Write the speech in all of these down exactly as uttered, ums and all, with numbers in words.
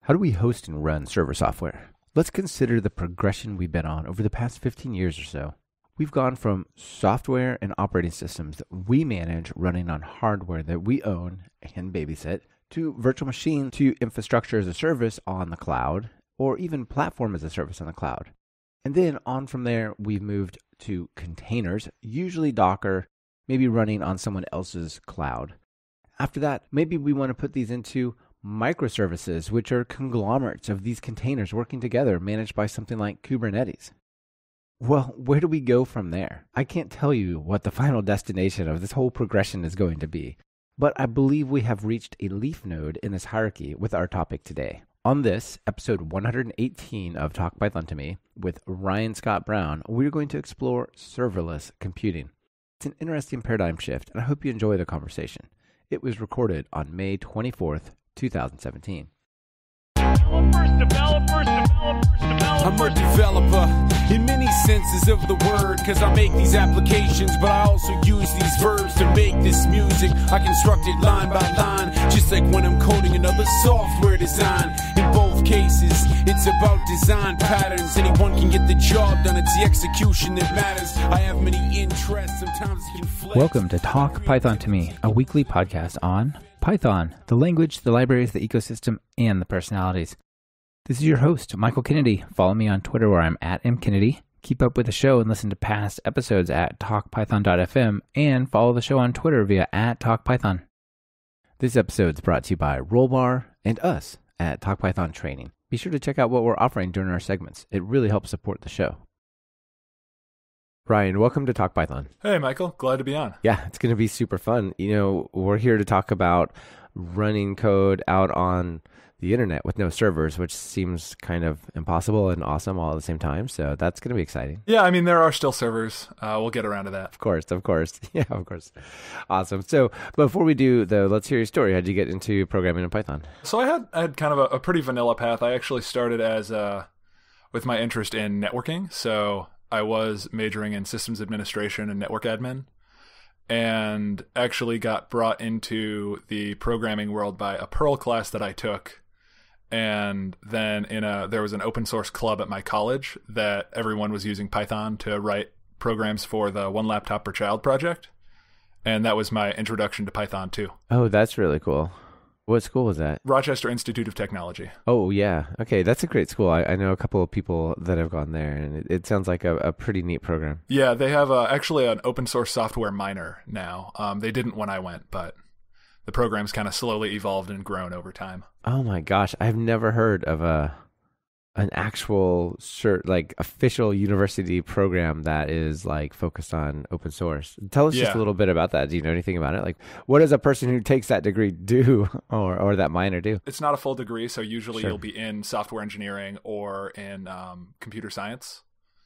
How do we host and run server software? Let's consider the progression we've been on over the past fifteen years or so. We've gone from software and operating systems that we manage running on hardware that we own and babysit, to virtual machine, to infrastructure as a service on the cloud, or even platform as a service on the cloud. And then on from there, we've moved to containers, usually Docker, maybe running on someone else's cloud. After that, maybe we want to put these into microservices, which are conglomerates of these containers working together, managed by something like Kubernetes. Well, where do we go from there? I can't tell you what the final destination of this whole progression is going to be, but I believe we have reached a leaf node in this hierarchy with our topic today. On this, episode one hundred eighteen of Talk Python to Me, with Ryan Scott Brown, we're going to explore serverless computing. It's an interesting paradigm shift, and I hope you enjoy the conversation. It was recorded on May twenty-fourth, twenty seventeen. Developers, developers, developers, developers. I'm a developer in many senses of the word, cause I make these applications, but I also use these verbs to make this music. I construct it line by line, just like when I'm coding another software design. In both cases, it's about design patterns. Anyone can get the job done, it's the execution that matters. I have many interests, sometimes it can flex. Welcome to Talk Python to Me, a weekly podcast on Python, the language, the libraries, the ecosystem, and the personalities. This is your host, Michael Kennedy. Follow me on Twitter where I'm at mkennedy. Keep up with the show and listen to past episodes at talk python dot f m, and follow the show on Twitter via at talkpython. This episode is brought to you by Rollbar and us at Talk Python Training. Be sure to check out what we're offering during our segments. It really helps support the show. Ryan, welcome to Talk Python. Hey, Michael. Glad to be on. Yeah, it's going to be super fun. You know, we're here to talk about running code out on the internet with no servers, which seems kind of impossible and awesome all at the same time. So that's going to be exciting. Yeah, I mean, there are still servers. Uh, we'll get around to that. Of course, of course. Yeah, of course. Awesome. So before we do, though, let's hear your story. How did you get into programming in Python? So I had I had kind of a, a pretty vanilla path. I actually started as uh, with my interest in networking. So I was majoring in systems administration and network admin, and actually got brought into the programming world by a Perl class that I took. And then in a there was an open source club at my college that everyone was using Python to write programs for the One Laptop Per Child project. And that was my introduction to Python too. Oh, that's really cool. What school was that? Rochester Institute of Technology. Oh, yeah. Okay, that's a great school. I, I know a couple of people that have gone there, and it, it sounds like a, a pretty neat program. Yeah, they have uh, actually an open source software minor now. Um, they didn't when I went, but the program's kind of slowly evolved and grown over time. Oh my gosh, I've never heard of a an actual cert, like official university program that is like focused on open source. Tell us Yeah. just a little bit about that. Do you know anything about it? Like, what does a person who takes that degree do, or or that minor do? It's not a full degree, so usually Sure. you'll be in software engineering or in um, computer science.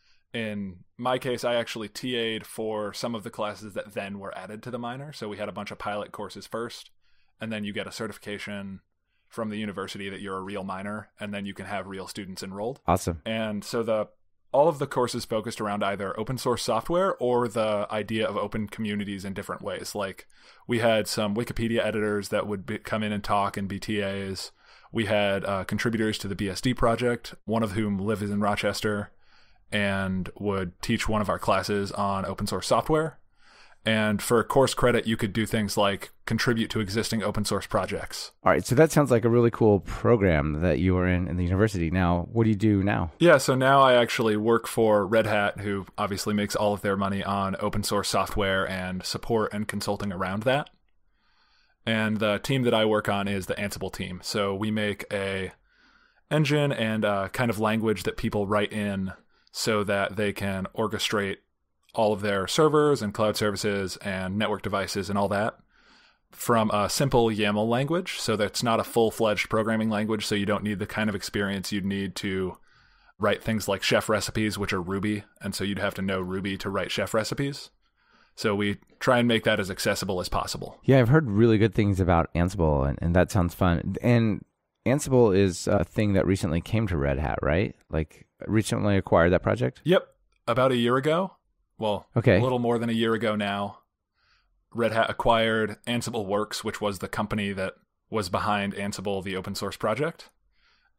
In my case, I actually T A'd for some of the classes that then were added to the minor. So we had a bunch of pilot courses first, and then you get a certification from the university that you're a real minor, and then you can have real students enrolled. Awesome. And so the all of the courses focused around either open source software or the idea of open communities in different ways. Like we had some Wikipedia editors that would be, come in and talk and be T As. We had uh, contributors to the B S D project, one of whom lives in Rochester and would teach one of our classes on open source software. And for course credit, you could do things like contribute to existing open source projects. All right, so that sounds like a really cool program that you were in in the university. Now, what do you do now? Yeah, so now I actually work for Red Hat, who obviously makes all of their money on open source software and support and consulting around that. And the team that I work on is the Ansible team. So we make a engine and a kind of language that people write in so that they can orchestrate all of their servers and cloud services and network devices and all that from a simple YAML language. So that's not a full-fledged programming language, so you don't need the kind of experience you'd need to write things like chef recipes, which are Ruby, and so you'd have to know Ruby to write chef recipes. So we try and make that as accessible as possible. Yeah, I've heard really good things about Ansible, and, and that sounds fun. And Ansible is a thing that recently came to Red Hat, right? Like, recently acquired that project? Yep. About a year ago. Well, okay. a little more than a year ago now. Red Hat acquired Ansible Works, which was the company that was behind Ansible, the open source project.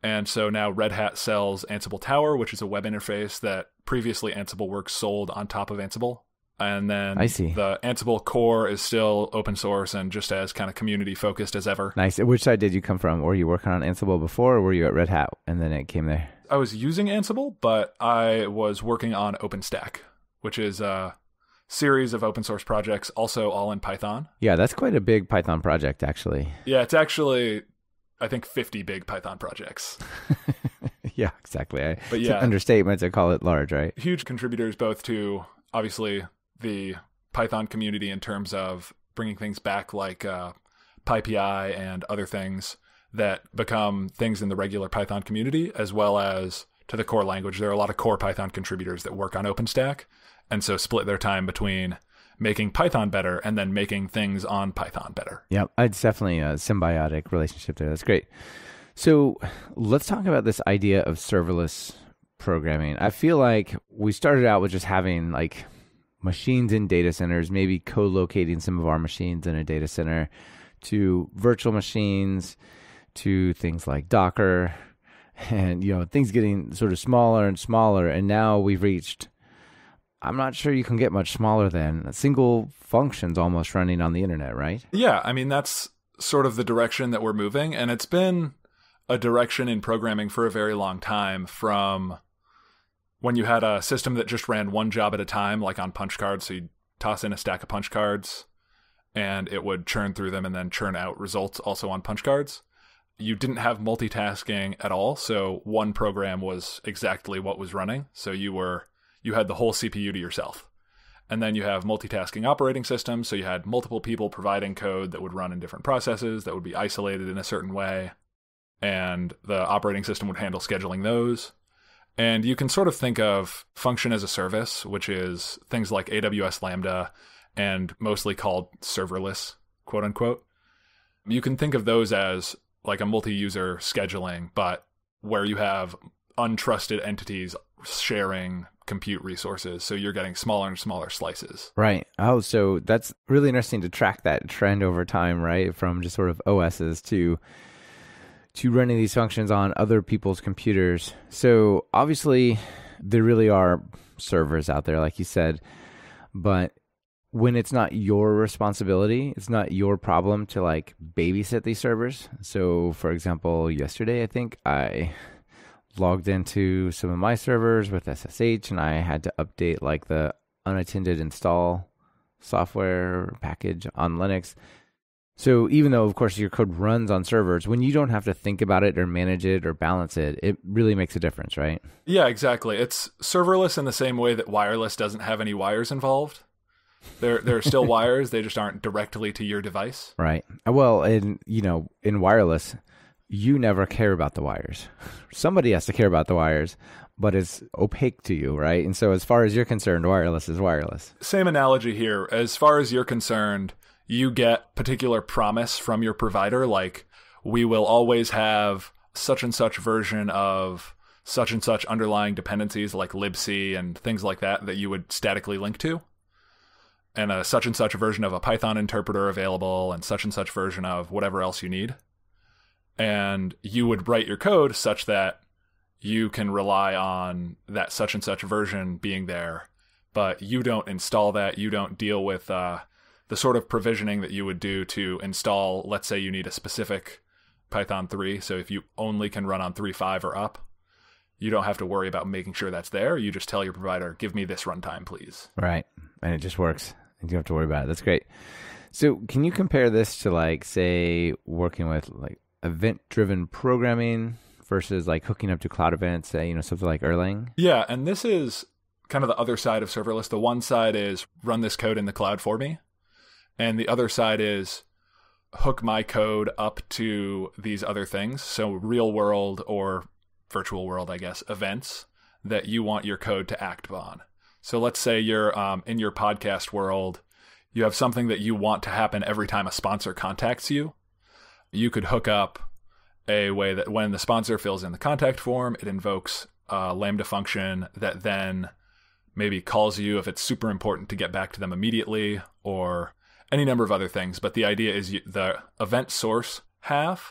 And so now Red Hat sells Ansible Tower, which is a web interface that previously Ansible Works sold on top of Ansible. And then I see. The Ansible core is still open source and just as kind of community focused as ever. Nice. Which side did you come from? Were you working on Ansible before, or were you at Red Hat and then it came there? I was using Ansible, but I was working on OpenStack, which is a series of open source projects, also all in Python. Yeah, that's quite a big Python project, actually. Yeah, it's actually, I think, fifty big Python projects. Yeah, exactly. I, But it's yeah. an understatement to call it large, right? Huge contributors both to, obviously, the Python community in terms of bringing things back like uh, PyPI and other things that become things in the regular Python community, as well as to the core language. There are a lot of core Python contributors that work on OpenStack, and so split their time between making Python better and then making things on Python better. Yeah, it's definitely a symbiotic relationship there. That's great. So let's talk about this idea of serverless programming. I feel like we started out with just having like machines in data centers, maybe co-locating some of our machines in a data center, to virtual machines, to things like Docker, and you know, things getting sort of smaller and smaller. And now we've reached, I'm not sure you can get much smaller than single functions almost running on the internet, right? Yeah, I mean, that's sort of the direction that we're moving, and it's been a direction in programming for a very long time, from when you had a system that just ran one job at a time, like on punch cards. So you'd toss in a stack of punch cards and it would churn through them and then churn out results also on punch cards. You didn't have multitasking at all. So one program was exactly what was running. So you were, you had the whole C P U to yourself. And then you have multitasking operating systems. So you had multiple people providing code that would run in different processes that would be isolated in a certain way. And the operating system would handle scheduling those. And you can sort of think of function as a service, which is things like A W S Lambda and mostly called serverless, quote unquote. You can think of those as like a multi-user scheduling, but where you have untrusted entities sharing compute resources. So you're getting smaller and smaller slices. Right. Oh, so that's really interesting to track that trend over time, right? From just sort of O Ss to to running these functions on other people's computers. So obviously there really are servers out there, like you said, but when it's not your responsibility, it's not your problem to like babysit these servers. So for example, yesterday, I think I logged into some of my servers with S S H and I had to update like the unattended install software package on Linux. So even though, of course, your code runs on servers, when you don't have to think about it or manage it or balance it, it really makes a difference, right? Yeah, exactly. It's serverless in the same way that wireless doesn't have any wires involved. There, there are still wires. They just aren't directly to your device. Right. Well, in, you know, in wireless, you never care about the wires. Somebody has to care about the wires, but it's opaque to you, right? And so as far as you're concerned, wireless is wireless. Same analogy here. As far as you're concerned, you get particular promise from your provider, like we will always have such and such version of such and such underlying dependencies like libc and things like that that you would statically link to, and a such and such version of a Python interpreter available, and such and such version of whatever else you need. And you would write your code such that you can rely on that such and such version being there, but you don't install that. You don't deal with uh, the sort of provisioning that you would do to install, let's say you need a specific Python three. So if you only can run on three point five or up, you don't have to worry about making sure that's there. You just tell your provider, give me this runtime, please. Right. And it just works. You don't have to worry about it. That's great. So can you compare this to like, say, working with like event-driven programming versus like hooking up to cloud events, say, you know, something like Erlang? Yeah, and this is kind of the other side of serverless. The one side is run this code in the cloud for me. And the other side is hook my code up to these other things. So real world or virtual world, I guess, events that you want your code to act upon. So let's say you're um, in your podcast world, you have something that you want to happen every time a sponsor contacts you. You could hook up a way that when the sponsor fills in the contact form, it invokes a Lambda function that then maybe calls you if it's super important to get back to them immediately, or any number of other things. But the idea is you, the event source half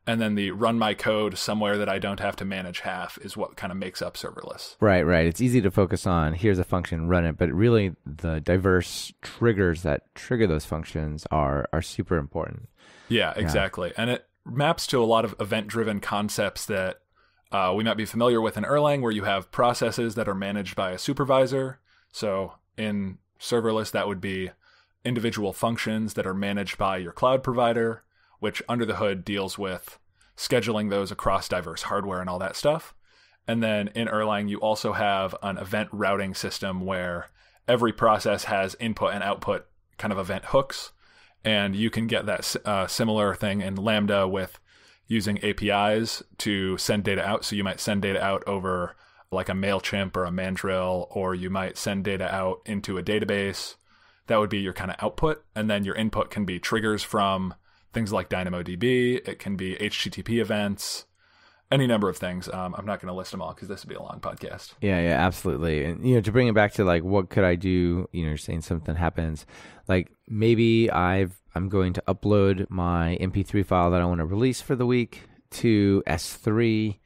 And then the run my code somewhere that I don't have to manage half is what kind of makes up serverless. Right, right. It's easy to focus on, here's a function, run it. But really, the diverse triggers that trigger those functions are are super important. Yeah, exactly. Yeah. And it maps to a lot of event-driven concepts that uh, we might be familiar with in Erlang, where you have processes that are managed by a supervisor. So in serverless, that would be individual functions that are managed by your cloud provider, which under the hood deals with scheduling those across diverse hardware and all that stuff. And then in Erlang, you also have an event routing system where every process has input and output kind of event hooks. And you can get that uh, similar thing in Lambda with using A P Is to send data out. So you might send data out over like a MailChimp or a Mandrill, or you might send data out into a database. That would be your kind of output. And then your input can be triggers from things like DynamoDB. It can be H T T P events, any number of things. Um, I'm not going to list them all because this would be a long podcast. Yeah, yeah, absolutely. And, you know, to bring it back to like, what could I do? You know, you're saying something happens. Like maybe I've, I'm going to upload my M P three file that I want to release for the week to S three.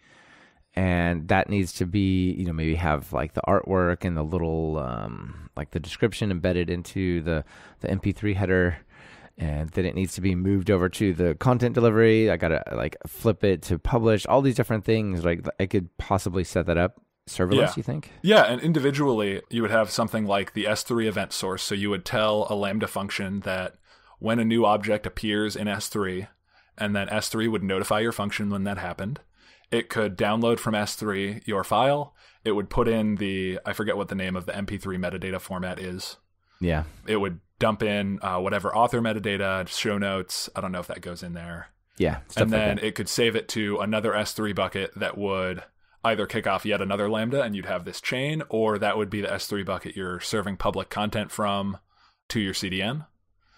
And that needs to be, you know, maybe have like the artwork and the little, um, like the description embedded into the, the M P three header. And then it needs to be moved over to the content delivery. I got to like flip it to publish, all these different things. Like I could possibly set that up serverless, yeah. you think? Yeah, and individually, you would have something like the S three event source. So you would tell a Lambda function that when a new object appears in S three, and then S three would notify your function when that happened. It could download from S three your file. It would put in the, I forget what the name of the M P three metadata format is. Yeah. It would dump in uh, whatever author metadata, show notes. I don't know if that goes in there. Yeah. And then like it could save it to another S three bucket that would either kick off yet another Lambda and you'd have this chain, or that would be the S three bucket you're serving public content from to your C D N.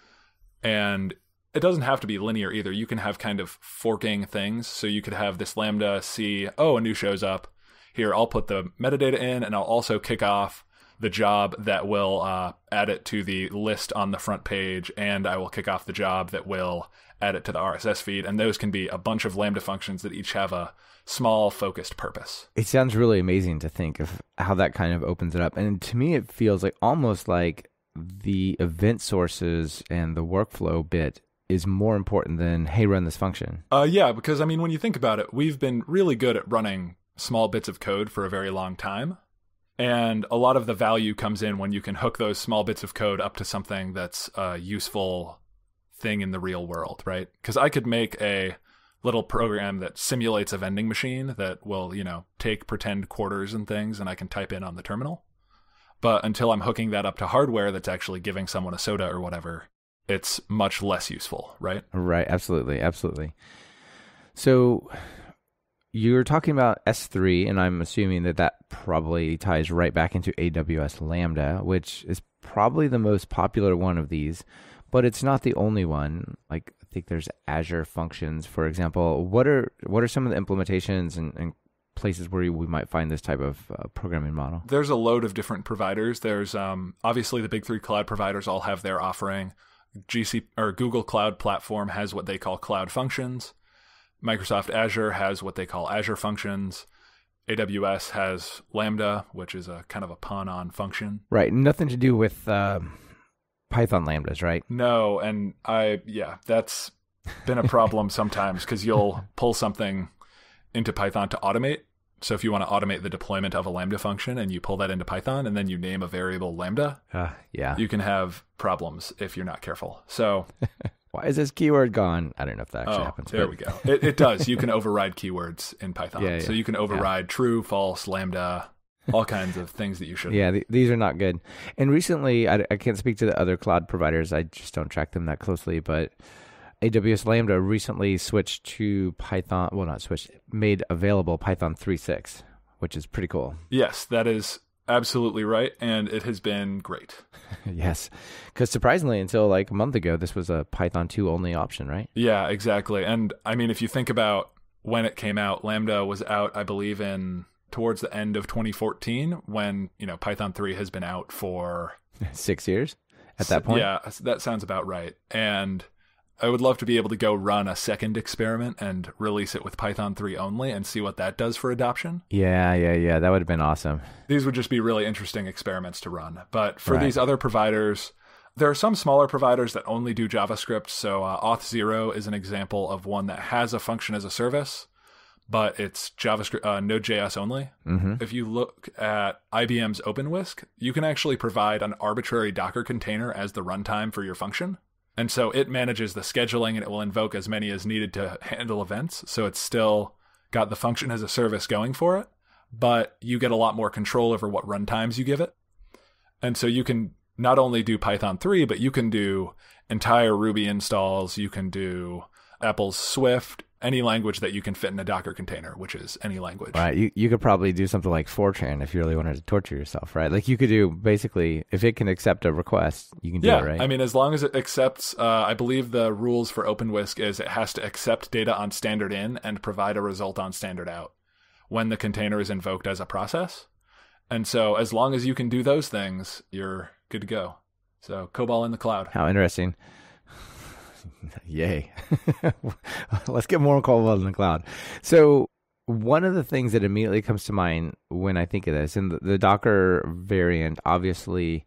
And it doesn't have to be linear either. You can have kind of forking things. So you could have this Lambda see, oh, a new show's up. Here, I'll put the metadata in, and I'll also kick off the job that will uh, add it to the list on the front page, and I will kick off the job that will add it to the R S S feed. And those can be a bunch of Lambda functions that each have a small, focused purpose. It sounds really amazing to think of how that kind of opens it up. And to me, it feels like almost like the event sources and the workflow bit is more important than, hey, run this function. Uh, yeah, because, I mean, when you think about it, we've been really good at running small bits of code for a very long time. And a lot of the value comes in when you can hook those small bits of code up to something that's a useful thing in the real world, right? Because I could make a little program that simulates a vending machine that will, you know, take pretend quarters and things, and I can type in on the terminal. But until I'm hooking that up to hardware that's actually giving someone a soda or whatever, it's much less useful, right? Right, absolutely, absolutely. So you're talking about S three, and I'm assuming that that probably ties right back into A W S Lambda, which is probably the most popular one of these, but it's not the only one. Like, I think there's Azure Functions, for example. What are what are some of the implementations and, and places where we might find this type of uh, programming model? There's a load of different providers. There's um, obviously the big three cloud providers all have their offering. G C or Google Cloud Platform has what they call Cloud Functions. Microsoft Azure has what they call Azure Functions. A W S has Lambda, which is a kind of a pun on function. Right. Nothing to do with uh, Python lambdas, right? No. And I, yeah, that's been a problem sometimes because you'll pull something into Python to automate. So if you want to automate the deployment of a Lambda function and you pull that into Python and then you name a variable Lambda, uh, yeah, you can have problems if you're not careful. So why is this keyword gone? I don't know if that actually oh, happens. There but... we go. It, it does. You can override keywords in Python. Yeah, yeah. So you can override yeah. true, false, Lambda, all kinds of things that you shouldn't. Yeah, th- these are not good. And recently, I, I can't speak to the other cloud providers. I just don't track them that closely, but A W S Lambda recently switched to Python, well, not switched, made available Python three point six, which is pretty cool. Yes, that is absolutely right, and it has been great. Yes, because surprisingly, until like a month ago, this was a Python two only option, right? Yeah, exactly. And I mean, if you think about when it came out, Lambda was out, I believe, in towards the end of twenty fourteen, when, you know, Python three has been out for six years at that point. Yeah, that sounds about right. And I would love to be able to go run a second experiment and release it with Python three only and see what that does for adoption. Yeah, yeah, yeah. That would have been awesome. These would just be really interesting experiments to run. But for Right. these other providers, there are some smaller providers that only do JavaScript. So uh, Auth zero is an example of one that has a function as a service, but it's JavaScript, uh, Node.js only. Mm-hmm. If you look at I B M's OpenWhisk, you can actually provide an arbitrary Docker container as the runtime for your function. And so it manages the scheduling and it will invoke as many as needed to handle events. So it's still got the function as a service going for it, but you get a lot more control over what runtimes you give it. And so you can not only do Python three, but you can do entire Ruby installs. You can do Apple's Swift, any language that you can fit in a Docker container, which is any language. Right. You you could probably do something like Fortran if you really wanted to torture yourself, right? Like you could do basically, if it can accept a request, you can do Yeah, it, right? I mean, as long as it accepts, uh, I believe the rules for OpenWhisk is it has to accept data on standard in and provide a result on standard out when the container is invoked as a process. And so as long as you can do those things, you're good to go. So COBOL in the cloud. How interesting. Yay. Let's get more COBOL in the cloud. So one of the things that immediately comes to mind when I think of this, and the, the Docker variant obviously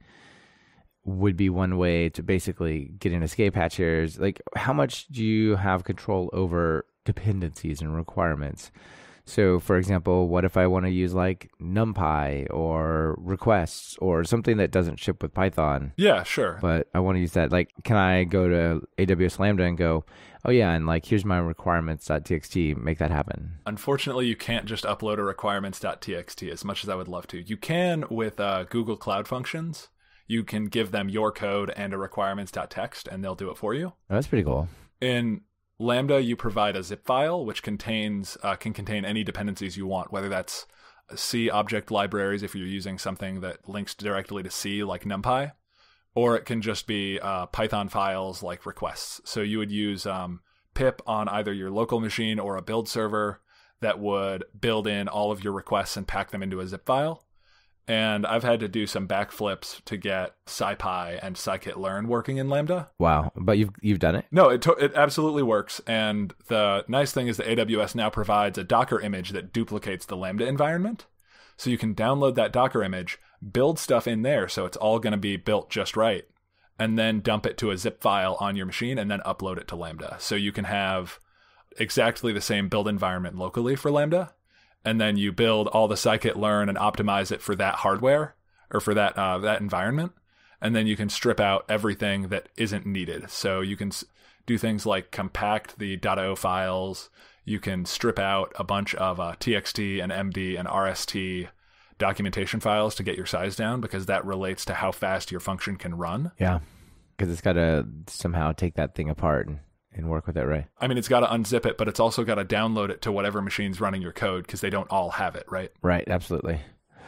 would be one way to basically get an escape hatch here, is like, how much do you have control over dependencies and requirements? So, for example, what if I want to use like NumPy or requests or something that doesn't ship with Python? Yeah, sure. But I want to use that. Like, can I go to A W S Lambda and go, oh yeah, and like, here's my requirements.txt, make that happen? Unfortunately, you can't just upload a requirements.txt as much as I would love to. You can with uh, Google Cloud Functions. You can give them your code and a requirements.txt, and they'll do it for you. Oh, that's pretty cool. In Lambda, you provide a zip file, which contains uh, can contain any dependencies you want, whether that's C object libraries if you're using something that links directly to C like NumPy, or it can just be uh, Python files like requests. So you would use um, pip on either your local machine or a build server that would build in all of your requests and pack them into a zip file. And I've had to do some backflips to get SciPy and scikit-learn working in Lambda. Wow. But you've you've done it? No, it to- it absolutely works. And the nice thing is that A W S now provides a Docker image that duplicates the Lambda environment. So you can download that Docker image, build stuff in there so it's all going to be built just right, and then dump it to a zip file on your machine and then upload it to Lambda. So you can have exactly the same build environment locally for Lambda, and then you build all the scikit-learn and optimize it for that hardware or for that uh, that environment, and then you can strip out everything that isn't needed. So you can s- do things like compact the .o files. You can strip out a bunch of uh, T X T and M D and R S T documentation files to get your size down, because that relates to how fast your function can run. Yeah. Because it's got to somehow take that thing apart and, and work with it, right? I mean, it's got to unzip it, but it's also got to download it to whatever machine's running your code, because they don't all have it, right? Right, absolutely.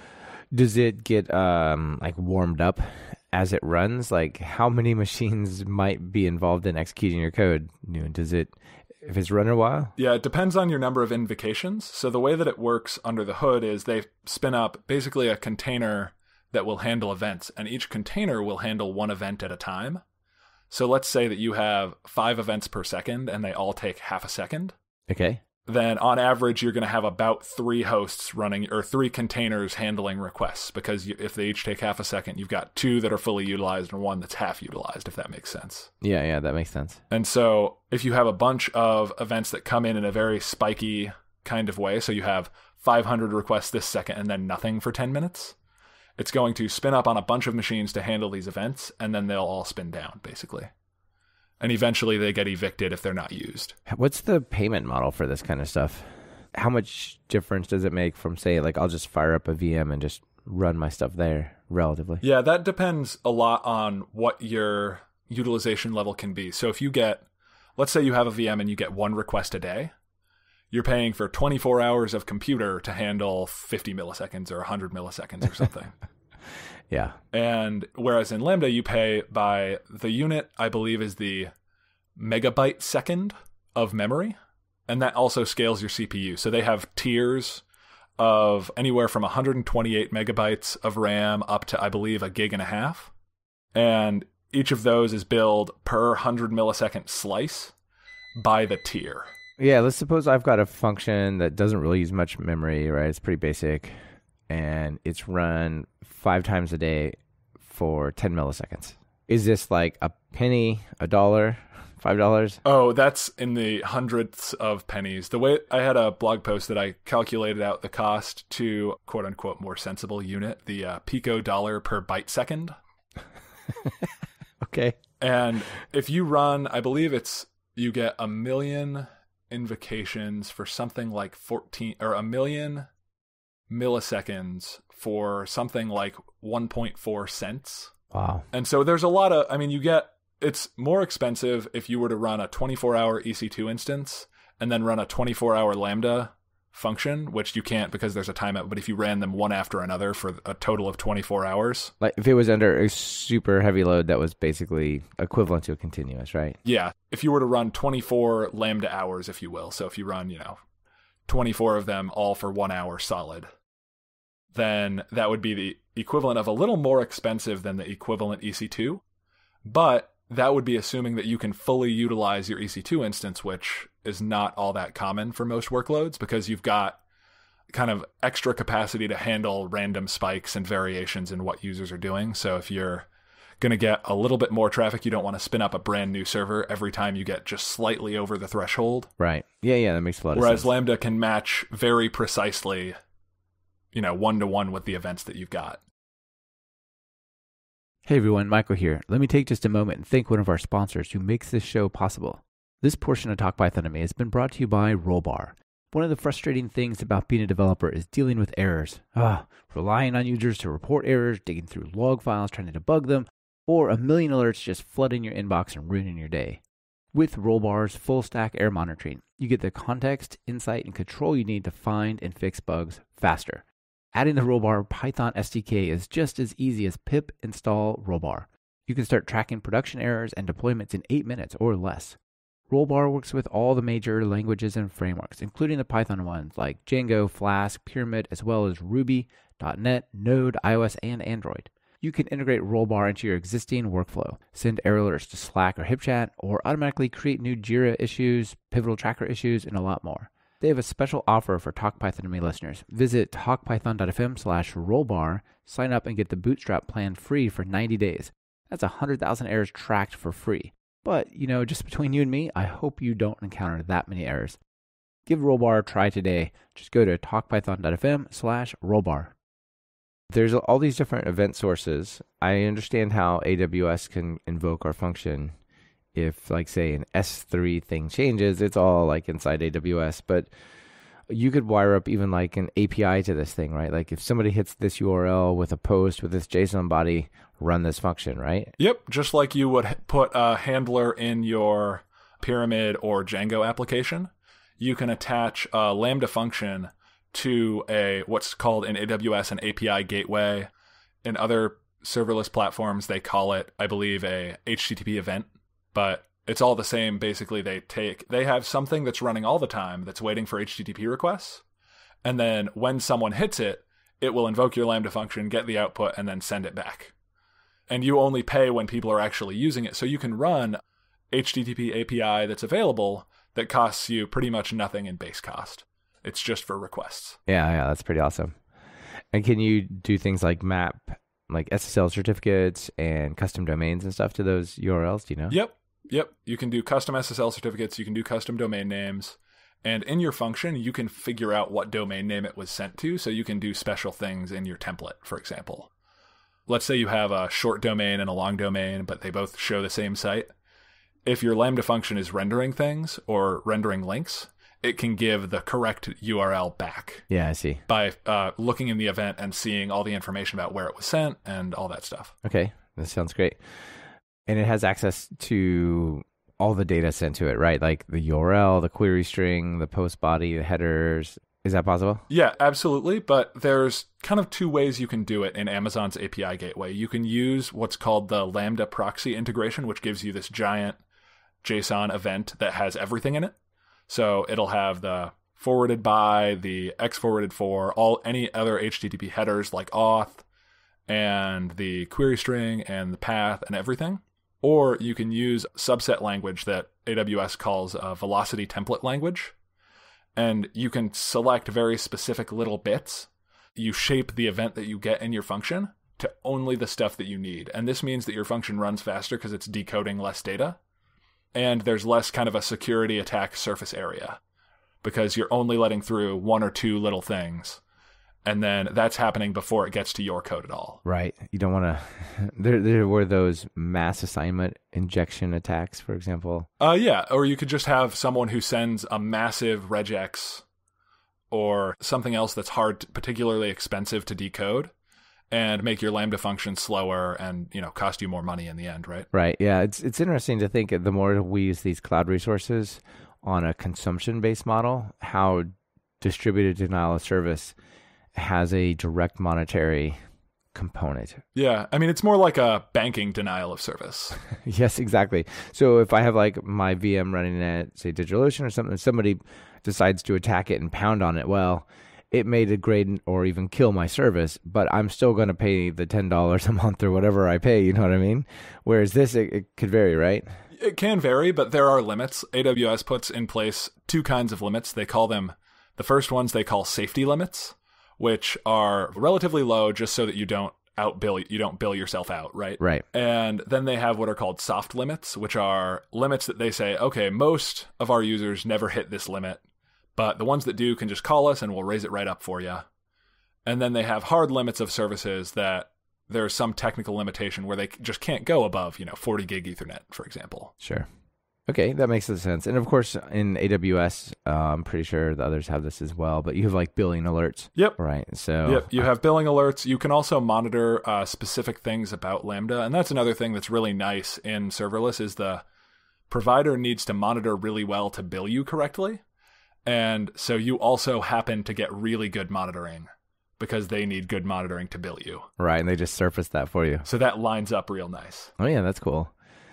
Does it get um, like warmed up as it runs? Like, how many machines might be involved in executing your code? You know, does it, if it's running a while? Yeah, it depends on your number of invocations. So the way that it works under the hood is they spin up basically a container that will handle events, and each container will handle one event at a time. So let's say that you have five events per second and they all take half a second. Okay. Then on average, you're going to have about three hosts running, or three containers handling requests, because you, if they each take half a second, you've got two that are fully utilized and one that's half utilized, if that makes sense. Yeah, yeah, that makes sense. And so if you have a bunch of events that come in in a very spiky kind of way, so you have five hundred requests this second and then nothing for ten minutes, it's going to spin up on a bunch of machines to handle these events, and then they'll all spin down, basically. And eventually they get evicted if they're not used. What's the payment model for this kind of stuff? How much difference does it make from, say, like, I'll just fire up a V M and just run my stuff there relatively? Yeah, that depends a lot on what your utilization level can be. So if you get, let's say you have a V M and you get one request a day, you're paying for twenty-four hours of computer to handle fifty milliseconds or one hundred milliseconds or something. Yeah. And whereas in Lambda, you pay by the unit, I believe, is the megabyte second of memory. And that also scales your C P U. So they have tiers of anywhere from one hundred twenty-eight megabytes of RAM up to, I believe, a gig and a half. And each of those is billed per one hundred millisecond slice by the tier. Yeah, let's suppose I've got a function that doesn't really use much memory, right? It's pretty basic, and it's run five times a day for ten milliseconds. Is this like a penny, a dollar, five dollars? Oh, that's in the hundredths of pennies. The way I had a blog post that I calculated out the cost to quote unquote more sensible unit, the uh, pico dollar per byte second. Okay. And if you run, I believe it's, you get a million invocations for something like fourteen or a million milliseconds for something like one point four cents. Wow. And so there's a lot of, I mean, you get, it's more expensive if you were to run a twenty-four hour E C two instance and then run a twenty-four hour Lambda function, which you can't because there's a timeout. But if you ran them one after another for a total of twenty-four hours. Like if it was under a super heavy load that was basically equivalent to a continuous, right? Yeah. If you were to run twenty-four Lambda hours, if you will. So if you run, you know, twenty-four of them all for one hour solid, then that would be the equivalent of a little more expensive than the equivalent E C two. But that would be assuming that you can fully utilize your E C two instance, which is not all that common for most workloads because you've got kind of extra capacity to handle random spikes and variations in what users are doing. So if you're going to get a little bit more traffic, you don't want to spin up a brand new server every time you get just slightly over the threshold. Right. Yeah, yeah, that makes a lot of sense. Whereas Lambda can match very precisely, you know, one-to-one with the events that you've got. Hey everyone, Michael here. Let me take just a moment and thank one of our sponsors who makes this show possible. This portion of Talk Python to Me has been brought to you by Rollbar. One of the frustrating things about being a developer is dealing with errors. Ah, relying on users to report errors, digging through log files, trying to debug them, or a million alerts just flooding your inbox and ruining your day. With Rollbar's full stack error monitoring, you get the context, insight, and control you need to find and fix bugs faster. Adding the Rollbar Python S D K is just as easy as pip install Rollbar. You can start tracking production errors and deployments in eight minutes or less. Rollbar works with all the major languages and frameworks, including the Python ones like Django, Flask, Pyramid, as well as Ruby, dot net, Node, iOS, and Android. You can integrate Rollbar into your existing workflow, send error alerts to Slack or HipChat, or automatically create new Jira issues, Pivotal Tracker issues, and a lot more. They have a special offer for Talk Python to Me listeners. Visit talkpython.fm slash rollbar, sign up and get the Bootstrap plan free for ninety days. That's one hundred thousand errors tracked for free. But, you know, just between you and me, I hope you don't encounter that many errors. Give Rollbar a try today. Just go to talkpython.fm slash rollbar. There's all these different event sources. I understand how A W S can invoke our function. If, like, say, an S three thing changes, it's all, like, inside A W S. But you could wire up even, like, an A P I to this thing, right? Like, if somebody hits this U R L with a post with this JSON body, run this function, right? Yep, just like you would put a handler in your Pyramid or Django application, you can attach a Lambda function to a what's called in A W S an A P I gateway. In other serverless platforms, they call it, I believe, a H T T P event. But it's all the same. Basically, they take they have something that's running all the time that's waiting for H T T P requests. And then when someone hits it, it will invoke your Lambda function, get the output, and then send it back. And you only pay when people are actually using it. So you can run H T T P A P I that's available that costs you pretty much nothing in base cost. It's just for requests. Yeah, yeah, that's pretty awesome. And can you do things like map, like S S L certificates and custom domains and stuff to those U R Ls? Do you know? Yep. Yep, you can do custom S S L certificates, you can do custom domain names, and in your function, you can figure out what domain name it was sent to, so you can do special things in your template, for example. Let's say you have a short domain and a long domain, but they both show the same site. If your Lambda function is rendering things or rendering links, it can give the correct U R L back. Yeah, I see. By uh, looking in the event and seeing all the information about where it was sent and all that stuff. Okay, that sounds great. And it has access to all the data sent to it, right? Like the U R L, the query string, the post body, the headers. Is that possible? Yeah, absolutely. But there's kind of two ways you can do it in Amazon's A P I gateway. You can use what's called the Lambda proxy integration, which gives you this giant JSON event that has everything in it. So it'll have the forwarded by, the X forwarded for, all any other H T T P headers like auth, and the query string and the path and everything. Or you can use subset language that A W S calls a velocity template language. And you can select very specific little bits. You shape the event that you get in your function to only the stuff that you need. And this means that your function runs faster because it's decoding less data. And there's less kind of a security attack surface area because you're only letting through one or two little things. And then that's happening before it gets to your code at all. Right. You don't want to... There, there were those mass assignment injection attacks, for example. Uh, yeah. Or you could just have someone who sends a massive regex or something else that's hard, particularly expensive to decode, and make your Lambda function slower and, you know, cost you more money in the end, right? Right. Yeah. It's it's interesting to think the more we use these cloud resources on a consumption-based model, how distributed denial of service has a direct monetary component. Yeah. I mean, it's more like a banking denial of service. Yes, exactly. So if I have like my V M running at, say, DigitalOcean or something, somebody decides to attack it and pound on it, well, it may degrade or even kill my service, but I'm still going to pay the ten dollars a month or whatever I pay, you know what I mean? Whereas this, it, it could vary, right? It can vary, but there are limits. A W S puts in place two kinds of limits. They call them, the first ones they call safety limits, which are relatively low just so that you don't outbill, you don't bill yourself out, right? Right. And then they have what are called soft limits, which are limits that they say, okay, most of our users never hit this limit, but the ones that do can just call us and we'll raise it right up for you. And then they have hard limits of services that there's some technical limitation where they just can't go above, you know, forty gig Ethernet, for example. Sure. Okay, that makes sense. And of course, in A W S, uh, I'm pretty sure the others have this as well, but you have like billing alerts. Yep. Right. So yep. You have billing alerts. You can also monitor uh, specific things about Lambda. And that's another thing that's really nice in serverless is the provider needs to monitor really well to bill you correctly. And so you also happen to get really good monitoring because they need good monitoring to bill you. Right. And they just surface that for you. So that lines up real nice. Oh, yeah, that's cool.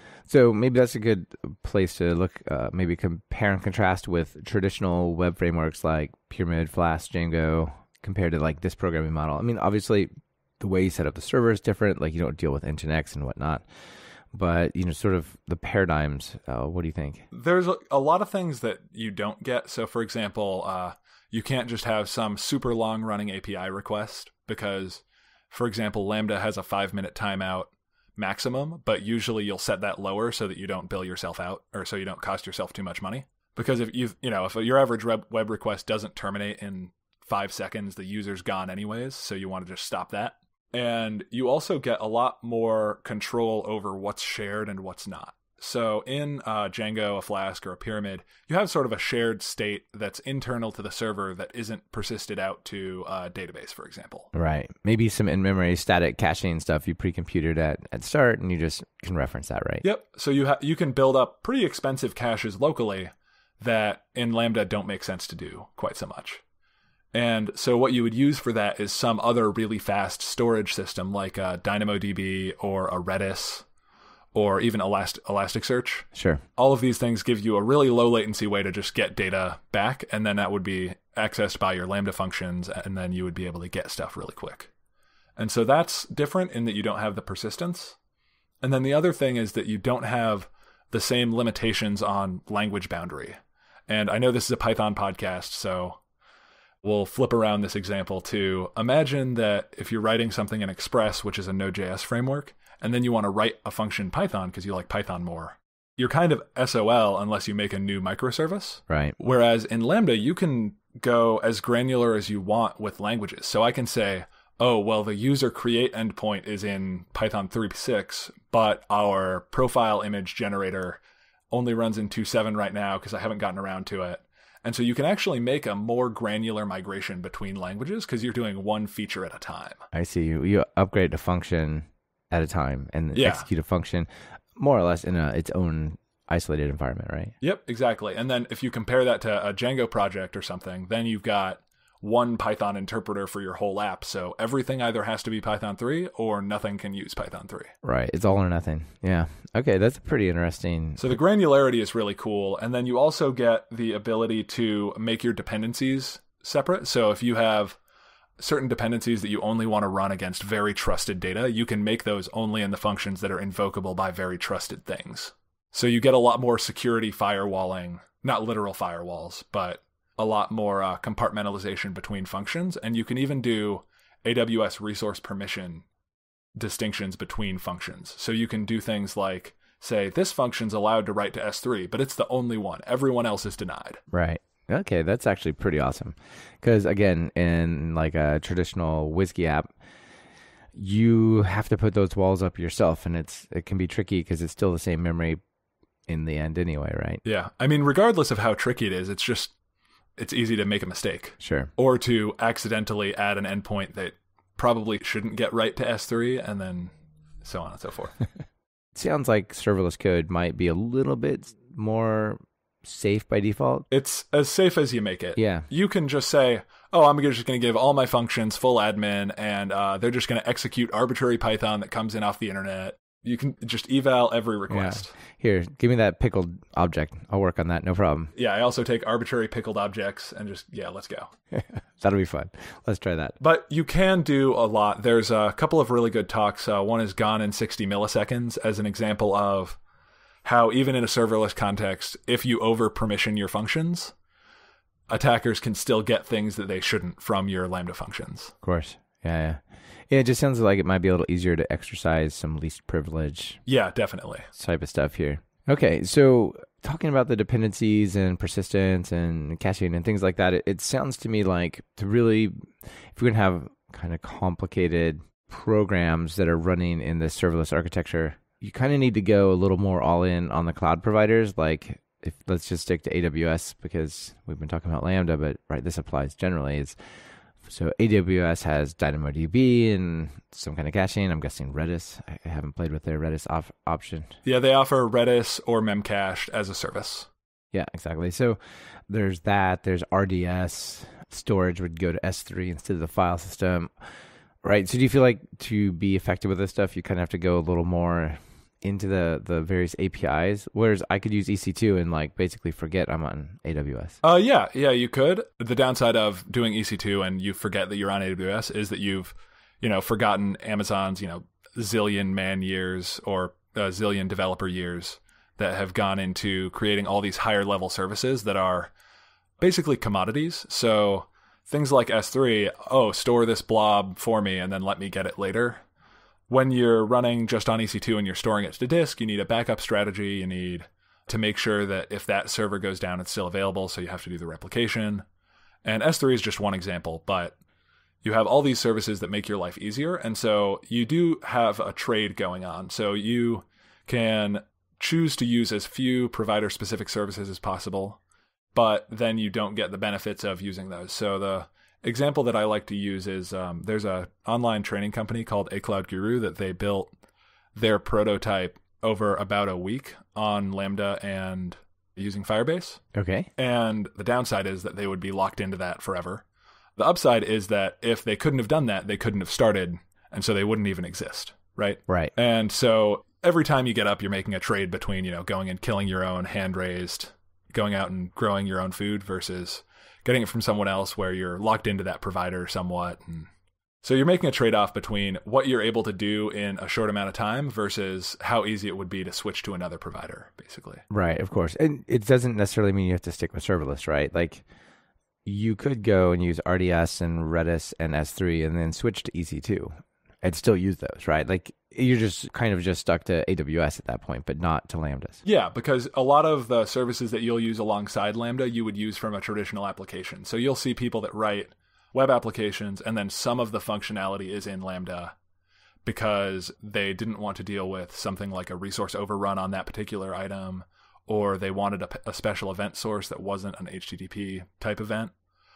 So maybe that's a good place to look, uh, maybe compare and contrast with traditional web frameworks like Pyramid, Flask, Django, compared to like this programming model. I mean, obviously, the way you set up the server is different. Like you don't deal with Nginx and whatnot. But, you know, sort of the paradigms, uh, what do you think? There's a, a lot of things that you don't get. So, for example, uh, you can't just have some super long running A P I request because, for example, Lambda has a five-minute timeout maximum, but usually you'll set that lower so that you don't bill yourself out or so you don't cost yourself too much money. Because if you you know, if your average web, web request doesn't terminate in five seconds, the user's gone anyways. So you want to just stop that. And you also get a lot more control over what's shared and what's not. So in uh, Django, a Flask, or a Pyramid, you have sort of a shared state that's internal to the server that isn't persisted out to a database, for example. Right. Maybe some in-memory static caching stuff you pre-computed at, at start, and you just can reference that, right? Yep. So you ha- you can build up pretty expensive caches locally that in Lambda don't make sense to do quite so much. And so what you would use for that is some other really fast storage system like a DynamoDB or a Redis or even Elast- Elasticsearch. Sure. All of these things give you a really low latency way to just get data back, and then that would be accessed by your Lambda functions, and then you would be able to get stuff really quick. And so that's different in that you don't have the persistence. And then the other thing is that you don't have the same limitations on language boundary. And I know this is a Python podcast, so we'll flip around this example to imagine that if you're writing something in Express, which is a Node.js framework, and then you want to write a function in Python because you like Python more, you're kind of S O L unless you make a new microservice. Right. Whereas in Lambda, you can go as granular as you want with languages. So I can say, oh, well, the user create endpoint is in Python three point six, but our profile image generator only runs in two point seven right now because I haven't gotten around to it. And so you can actually make a more granular migration between languages because you're doing one feature at a time. I see. You, you upgrade a function at a time and yeah. execute a function more or less in a, its own isolated environment, right? Yep, exactly. And then if you compare that to a Django project or something, then you've got one Python interpreter for your whole app. So everything either has to be Python three or nothing can use Python three. Right. It's all or nothing. Yeah. Okay. That's pretty interesting. So the granularity is really cool. And then you also get the ability to make your dependencies separate. So if you have certain dependencies that you only want to run against very trusted data, you can make those only in the functions that are invocable by very trusted things. So you get a lot more security firewalling, not literal firewalls, but a lot more uh, compartmentalization between functions. And you can even do A W S resource permission distinctions between functions. So you can do things like say, this function's allowed to write to S three, but it's the only one. Everyone else is denied. Right. Okay, that's actually pretty awesome. Because again, in like a traditional WSGI app, you have to put those walls up yourself, and it's it can be tricky because it's still the same memory in the end anyway, right? Yeah. I mean, regardless of how tricky it is, it's just, it's easy to make a mistake. Sure. Or to accidentally add an endpoint that probably shouldn't get right to S three, and then so on and so forth. It sounds like serverless code might be a little bit more safe by default. It's as safe as you make it. Yeah. You can just say, oh, I'm just going to give all my functions full admin, and uh, they're just going to execute arbitrary Python that comes in off the internet. You can just eval every request. Yeah. Here, give me that pickled object. I'll work on that. No problem. Yeah, I also take arbitrary pickled objects and just, yeah, let's go. That'll be fun. Let's try that. But you can do a lot. There's a couple of really good talks. Uh, one is Gone in sixty milliseconds as an example of how even in a serverless context, if you over permission your functions, attackers can still get things that they shouldn't from your Lambda functions. Of course. Yeah, yeah. Yeah, it just sounds like it might be a little easier to exercise some least privilege. Yeah, definitely. Type of stuff here. Okay, so talking about the dependencies and persistence and caching and things like that, it, it sounds to me like to really, if we're going to have kind of complicated programs that are running in this serverless architecture, you kind of need to go a little more all in on the cloud providers. Like, if let's just stick to A W S because we've been talking about Lambda, but right, this applies generally. Is so A W S has DynamoDB and some kind of caching. I'm guessing Redis. I haven't played with their Redis op- option. Yeah, they offer Redis or Memcached as a service. Yeah, exactly. So there's that. There's R D S. Storage would go to S three instead of the file system. Right. So do you feel like to be effective with this stuff, you kind of have to go a little more into the, the various A P Is, whereas I could use E C two and like basically forget I'm on A W S. Uh, yeah, yeah, you could. The downside of doing E C two and you forget that you're on A W S is that you've, you know, forgotten Amazon's, you know, zillion man years or a zillion developer years that have gone into creating all these higher level services that are basically commodities. So things like S three, oh, store this blob for me and then let me get it later. When you're running just on E C two and you're storing it to disk, you need a backup strategy. You need to make sure that if that server goes down, it's still available. So you have to do the replication. And S three is just one example, but you have all these services that make your life easier. And so you do have a trade going on. So you can choose to use as few provider-specific services as possible, but then you don't get the benefits of using those. So the example that I like to use is um, there's a online training company called A Cloud Guru that they built their prototype over about a week on Lambda and using Firebase. Okay. And the downside is that they would be locked into that forever. The upside is that if they couldn't have done that, they couldn't have started, and so they wouldn't even exist, right? Right. And so every time you get up, you're making a trade between, you know, going and killing your own hand-raised, going out and growing your own food versus getting it from someone else where you're locked into that provider somewhat. And so you're making a trade-off between what you're able to do in a short amount of time versus how easy it would be to switch to another provider, basically. Right, of course. And it doesn't necessarily mean you have to stick with serverless, right? Like you could go and use R D S and Redis and S three and then switch to E C two and still use those, right? Like you're just kind of just stuck to A W S at that point, but not to Lambdas. Yeah, because a lot of the services that you'll use alongside Lambda, you would use from a traditional application. So you'll see people that write web applications and then some of the functionality is in Lambda because they didn't want to deal with something like a resource overrun on that particular item, or they wanted a, a special event source that wasn't an H T T P type event,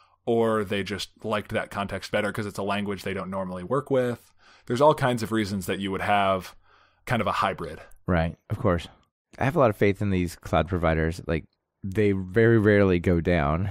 or they just liked that context better because it's a language they don't normally work with. There's all kinds of reasons that you would have kind of a hybrid. Right, of course. I have a lot of faith in these cloud providers. Like they very rarely go down.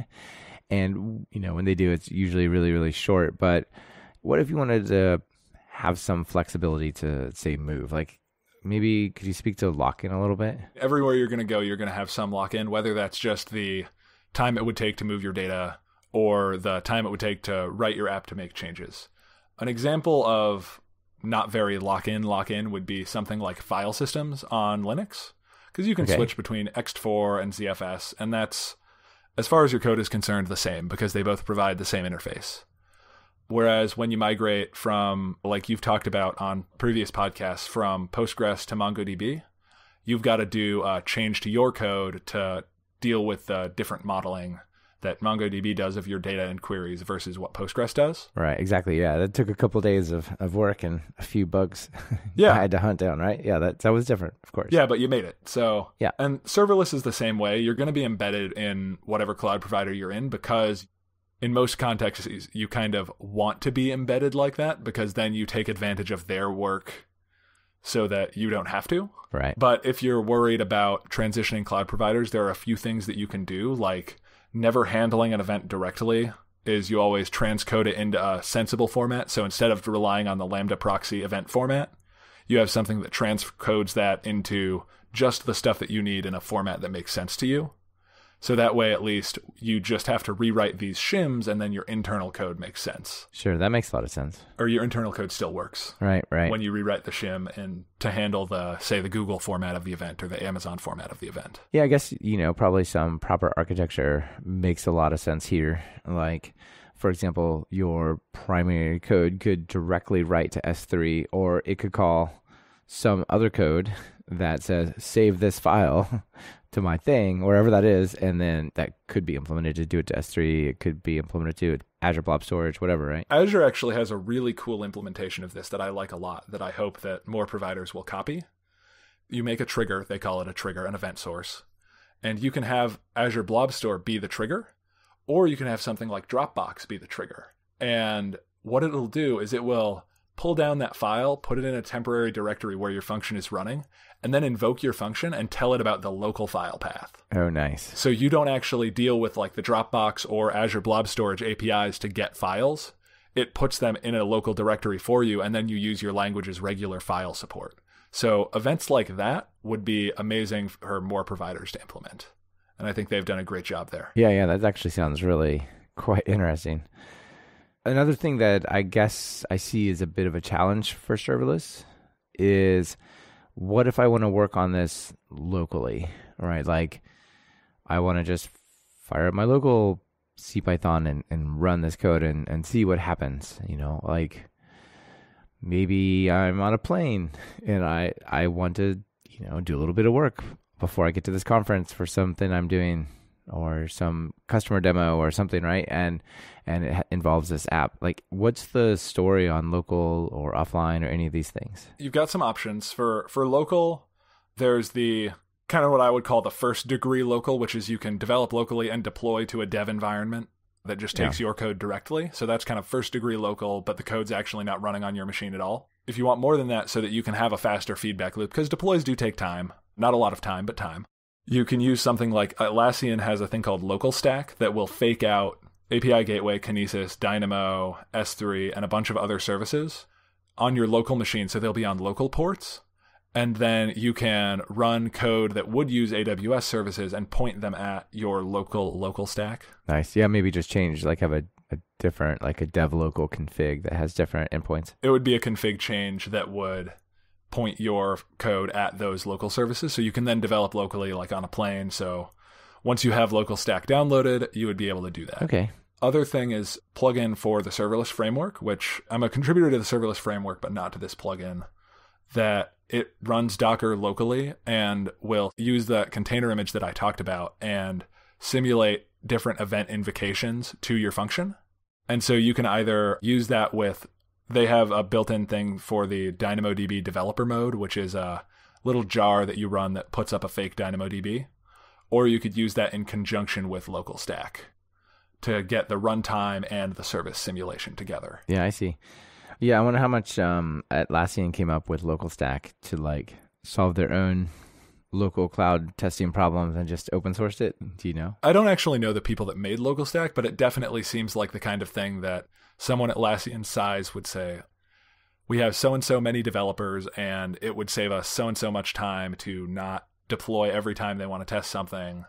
And, you know, when they do, it's usually really, really short. But what if you wanted to have some flexibility to, say, move? Like maybe could you speak to lock-in a little bit? Everywhere you're going to go, you're going to have some lock-in, whether that's just the time it would take to move your data or the time it would take to write your app to make changes. An example of not very lock-in, lock-in would be something like file systems on Linux, because you can Okay. switch between X T four and Z F S, and that's, as far as your code is concerned, the same, because they both provide the same interface. Whereas when you migrate from, like you've talked about on previous podcasts, from Postgres to MongoDB, you've got to do a change to your code to deal with the different modeling that MongoDB does of your data and queries versus what Postgres does. Right, exactly. Yeah, that took a couple days of, of work and a few bugs Yeah. I had to hunt down, right? Yeah, that that was different, of course. Yeah, but you made it. So, Yeah. And serverless is the same way. You're going to be embedded in whatever cloud provider you're in, because in most contexts, you kind of want to be embedded like that, because then you take advantage of their work so that you don't have to. Right. But if you're worried about transitioning cloud providers, there are a few things that you can do, like never handling an event directly is you always transcode it into a sensible format. So instead of relying on the Lambda proxy event format, you have something that transcodes that into just the stuff that you need in a format that makes sense to you. So that way, at least, you just have to rewrite these shims and then your internal code makes sense. Sure, that makes a lot of sense. Or your internal code still works. Right, right. When you rewrite the shim and to handle the, say, the Google format of the event or the Amazon format of the event. Yeah, I guess, you know, probably some proper architecture makes a lot of sense here. Like, for example, your primary code could directly write to S three, or it could call some other code that says, save this file to my thing, wherever that is, and then that could be implemented to do it to S three. It could be implemented to Azure Blob Storage, whatever, right? Azure actually has a really cool implementation of this that I like a lot, that I hope that more providers will copy. You make a trigger, they call it a trigger, an event source, and you can have Azure Blob Store be the trigger, or you can have something like Dropbox be the trigger. And what it'll do is it will pull down that file, put it in a temporary directory where your function is running, and then invoke your function and tell it about the local file path. Oh, nice. So you don't actually deal with like the Dropbox or Azure Blob Storage A P Is to get files. It puts them in a local directory for you, and then you use your language's regular file support. So events like that would be amazing for more providers to implement. And I think they've done a great job there. Yeah, yeah, that actually sounds really quite interesting. Another thing that I guess I see as a bit of a challenge for serverless is, what if I want to work on this locally, right? Like, I want to just fire up my local CPython and, and run this code and, and see what happens, you know? Like, maybe I'm on a plane and I, I want to, you know, do a little bit of work before I get to this conference for something I'm doing, or some customer demo or something, right? And and it ha- involves this app. Like, what's the story on local or offline or any of these things? You've got some options. For for local, there's the kind of what I would call the first degree local, which is you can develop locally and deploy to a dev environment that just takes Yeah. your code directly. So that's kind of first degree local, but the code's actually not running on your machine at all. If you want more than that so that you can have a faster feedback loop, because deploys do take time, not a lot of time, but time. You can use something like Atlassian has a thing called Local Stack that will fake out A P I Gateway, Kinesis, Dynamo, S three, and a bunch of other services on your local machine. So they'll be on local ports. And then you can run code that would use A W S services and point them at your local local stack. Nice. Yeah, maybe just change, like have a, a different, like a dev local config that has different endpoints. It would be a config change that would point your code at those local services. So you can then develop locally, like on a plane. So once you have local stack downloaded, you would be able to do that. Okay. Other thing is plugin for the serverless framework, which I'm a contributor to the serverless framework, but not to this plugin, that it runs Docker locally and will use that container image that I talked about and simulate different event invocations to your function. And so you can either use that with, they have a built-in thing for the DynamoDB developer mode, which is a little jar that you run that puts up a fake DynamoDB, or you could use that in conjunction with local stack to get the runtime and the service simulation together. Yeah, I see. Yeah, I wonder how much um, Atlassian came up with local stack to like solve their own local cloud testing problems and just open sourced it. Do you know? I don't actually know the people that made local stack, but it definitely seems like the kind of thing that someone at Atlassian's size would say, we have so-and-so many developers and it would save us so-and-so much time to not deploy every time they want to test something.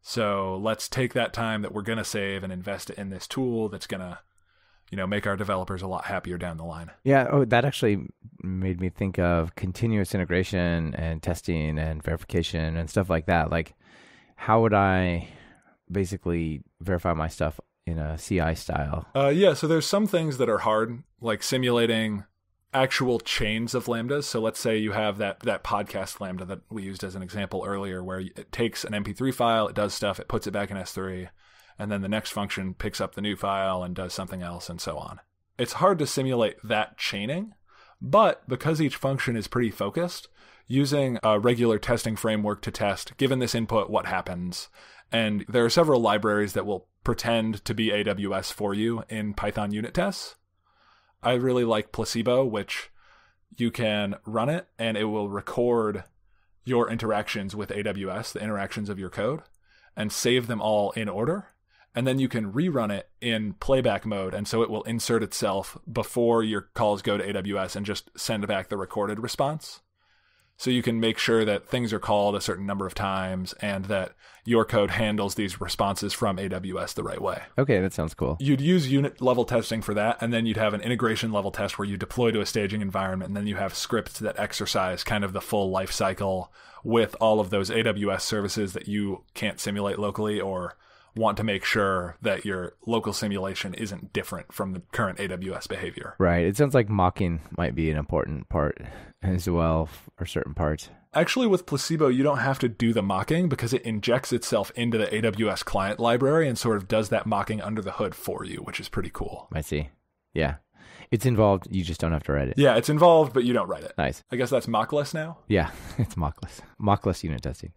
So let's take that time that we're going to save and invest it in this tool that's going to, you know, make our developers a lot happier down the line. Yeah. Oh, that actually made me think of continuous integration and testing and verification and stuff like that. Like, how would I basically verify my stuff in a C I style? Uh, yeah. So there's some things that are hard, like simulating actual chains of lambdas. So let's say you have that that podcast lambda that we used as an example earlier, where it takes an M P three file, it does stuff, it puts it back in S three, and then the next function picks up the new file and does something else, and so on. It's hard to simulate that chaining, but because each function is pretty focused, using a regular testing framework to test, given this input, what happens. And there are several libraries that will pretend to be A W S for you in Python unit tests. I really like Placebo, which you can run it and it will record your interactions with A W S, the interactions of your code, and save them all in order. And then you can rerun it in playback mode. And so it will insert itself before your calls go to A W S and just send back the recorded response. So you can make sure that things are called a certain number of times and that your code handles these responses from A W S the right way. Okay, that sounds cool. You'd use unit level testing for that, and then you'd have an integration level test where you deploy to a staging environment, and then you have scripts that exercise kind of the full life cycle with all of those A W S services that you can't simulate locally or want to make sure that your local simulation isn't different from the current A W S behavior. Right. It sounds like mocking might be an important part as well for certain parts. Actually, with Placebo, you don't have to do the mocking because it injects itself into the A W S client library and sort of does that mocking under the hood for you, which is pretty cool. I see. Yeah. It's involved. You just don't have to write it. Yeah, it's involved, but you don't write it. Nice. I guess that's mockless now? Yeah, it's mockless. Mockless unit testing.